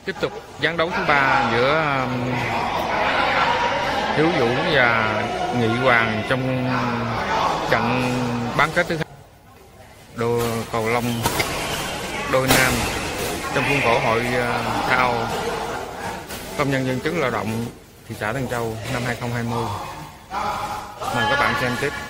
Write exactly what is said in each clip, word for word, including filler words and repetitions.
Tiếp tục ván đấu thứ ba giữa um, Hiếu Vũ và Nghị Hoàng trong trận bán kết thứ hai đôi cầu lông đôi nam trong khuôn khổ hội uh, thao công nhân viên chức lao động thị xã Tân Châu năm hai không hai không. Mời các bạn xem tiếp.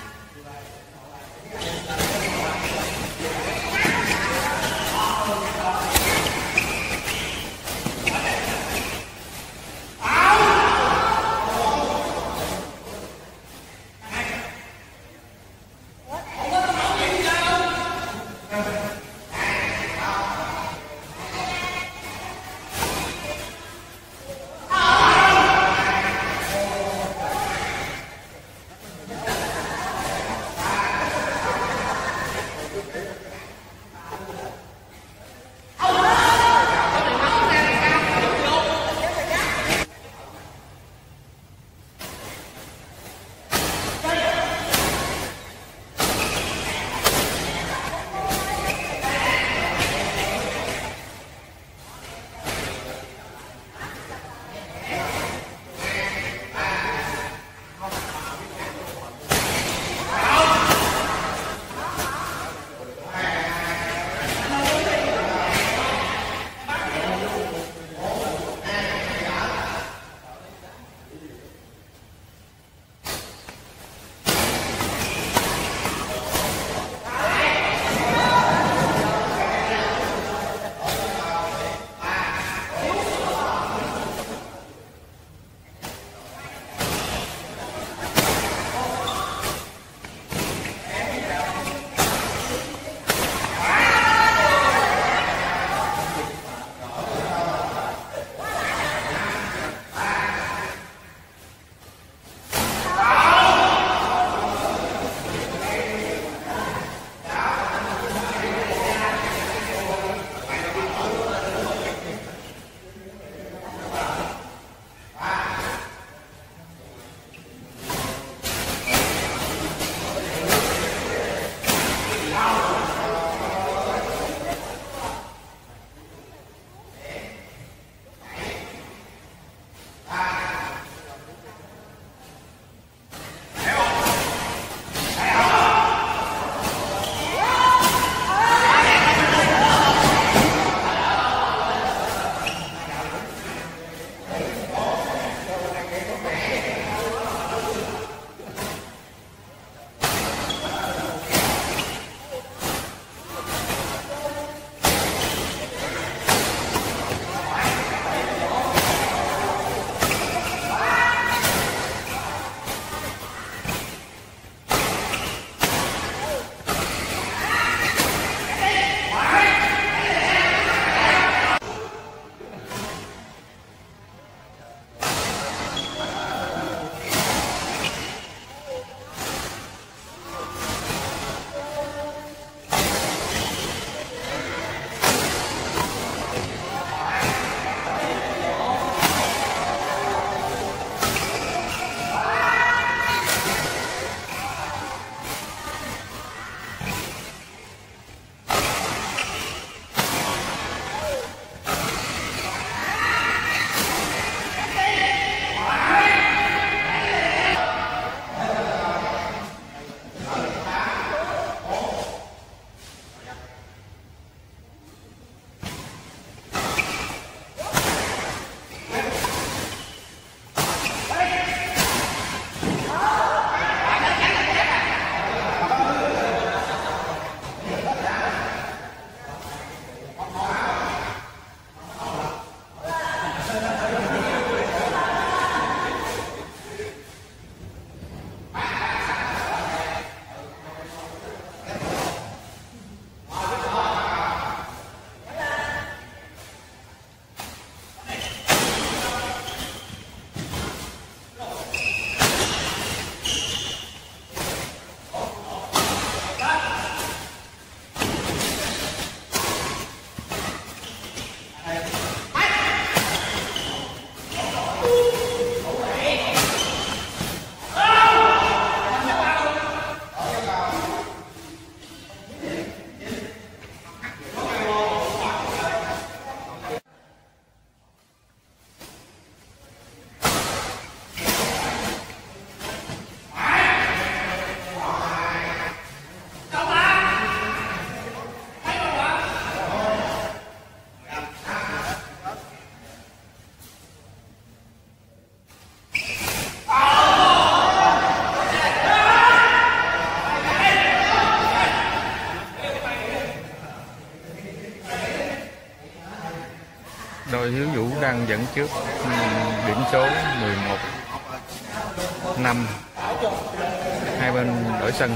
đang dẫn trước điểm số mười một năm. Hai bên đổi sân.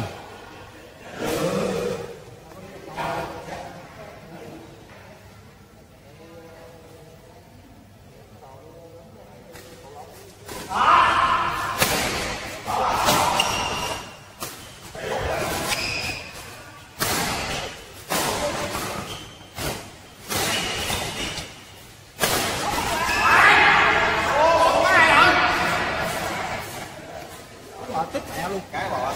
Tích mẹ luôn cái bò.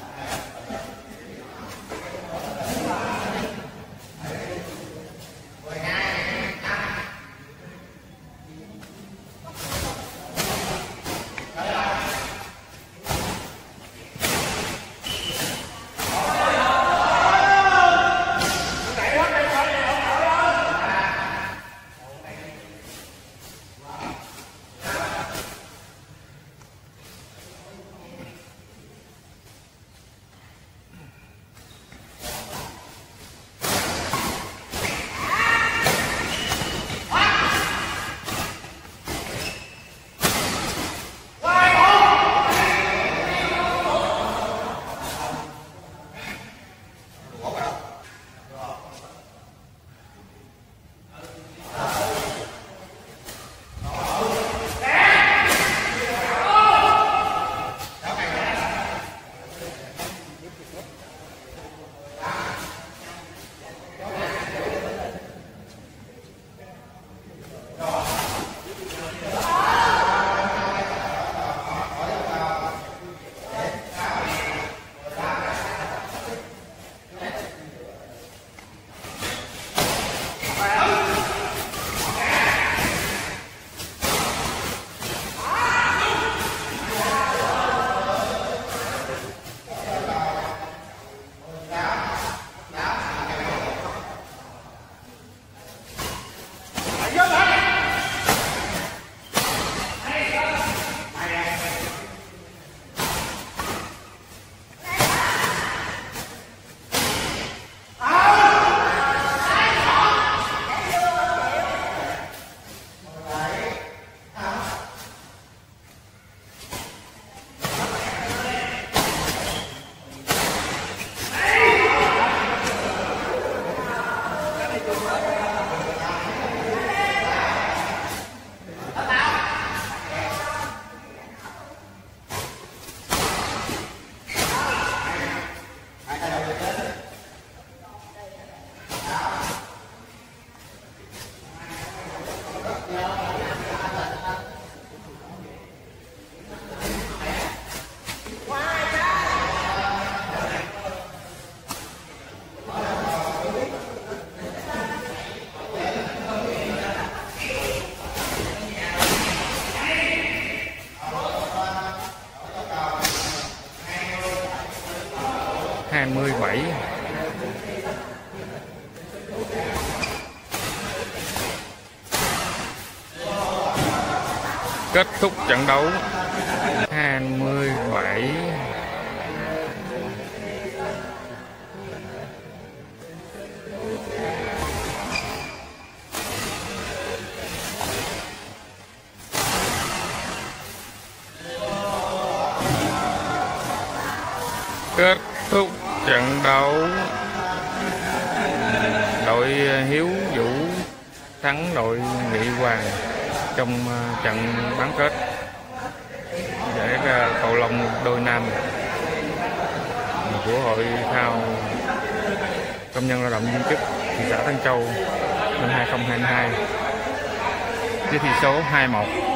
hai mươi bảy. Kết thúc trận đấu hai mươi bảy. Kết thúc trận đấu, đội Hiếu Vũ thắng đội Nghị Hoàng trong trận bán kết để ra cầu lông đôi nam của hội thao công nhân lao động viên chức thị xã Tân Châu năm hai không hai hai với tỷ số hai một.